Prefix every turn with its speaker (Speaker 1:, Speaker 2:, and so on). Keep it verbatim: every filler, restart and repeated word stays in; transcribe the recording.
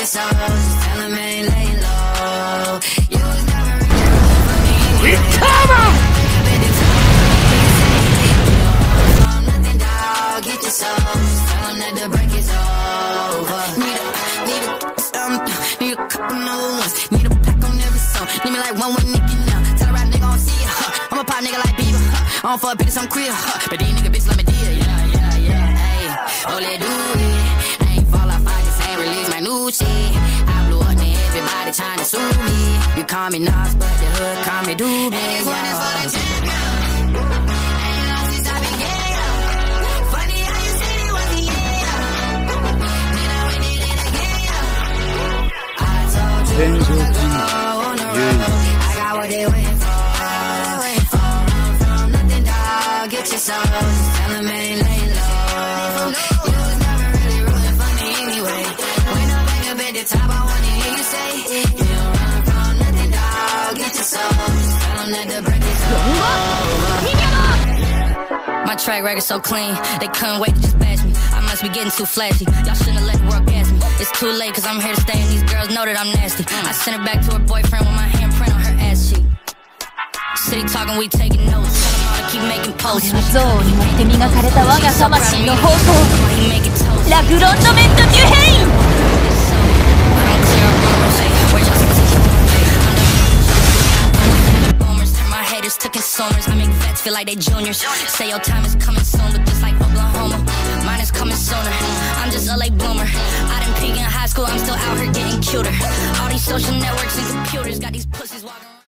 Speaker 1: your soul. Just tell him ain't laying low. You was never really for me.
Speaker 2: Recover!
Speaker 1: Nothing, dog. Get your soul. Just tell him that the break is over. Need a, need a, um, need a couple new ones. Need a pack on every song. Need me like one with Nicky now. Tell a rap nigga I don't see ya. Huh. I'm a pop nigga like Bieber. Huh. I don't fuck bitches, I'm queer. Huh. But these nigga bitch let me deal. Yeah, yeah, yeah. Hey, oh, let's do it. I ain't fall off, I just ain't release my new shit. I blew up and everybody trying to sue me. You call me Nas, but the hood call me Doobie. And this one is for the champion. Ain't lost since I began. Funny how you said it was the end. Then I went in it again. I told you I was gonna go on the road. I got what they waiting for. All run from nothing, dog. Get your soul. Just tell them ain't laying low. You was never really rooting for me anyway. When I'm back up at the top, I wanna hear you say, you don't run from nothing, dog. Get your soul. Just tell them that the break is over. My track record so clean, they couldn't wait to just bash me. I must be getting too flashy. Y'all shouldn't have let the world gas me. It's too late, cause I'm here to stay, and these girls know that I'm nasty. I sent her back to her boyfriend with my handprint on her ass cheek. City talking, we taking notes. Tell them all to keep making posts.
Speaker 3: これは憎悪によって磨かれた我が魂の方法。ラグロンドメントニュヘイン。
Speaker 1: To consumers, I make vets feel like they juniors. Say your time is coming soon, but just like Oklahoma, mine is coming sooner. I'm just a late bloomer. I didn't peak in high school, I'm still out here getting cuter. All these social networks and computers got these pussies walking.